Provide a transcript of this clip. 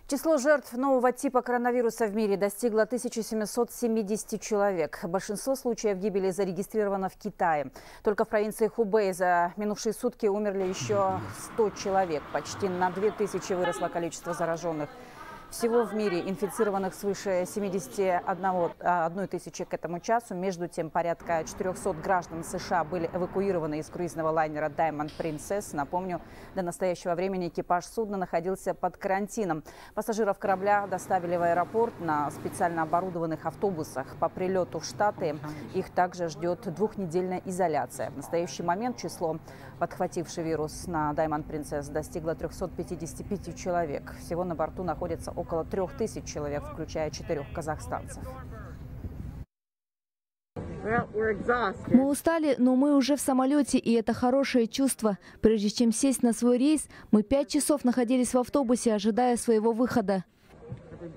Число жертв нового типа коронавируса в мире достигло 1770 человек. Большинство случаев гибели зарегистрировано в Китае. Только в провинции Хубэй за минувшие сутки умерли еще 100 человек. Почти на 2000 выросло количество зараженных. Всего в мире инфицированных свыше 71 тысячи к этому часу. Между тем, порядка 400 граждан США были эвакуированы из круизного лайнера Diamond Princess. Напомню, до настоящего времени экипаж судна находился под карантином. Пассажиров корабля доставили в аэропорт на специально оборудованных автобусах. По прилету в Штаты их также ждет двухнедельная изоляция. В настоящий момент число подхвативших вирус на Diamond Princess достигло 355 человек. Всего на борту находится около 3000 человек, включая 4 казахстанцев. Мы устали, но мы уже в самолете, и это хорошее чувство. Прежде чем сесть на свой рейс, мы 5 часов находились в автобусе, ожидая своего выхода.